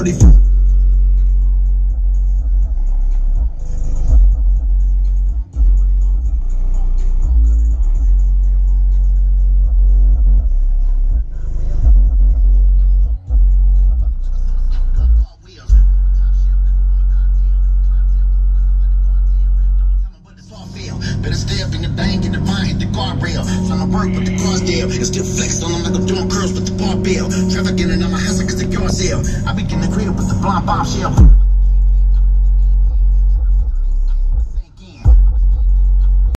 44. Better stay up in the bank and the vine hit the guardrail. Trying to work with the cars there and still flex on them like I'm doing curls with the barbell. Trafficking in on my hustle cause the yard sale. I be getting the crib with the blonde bombshell.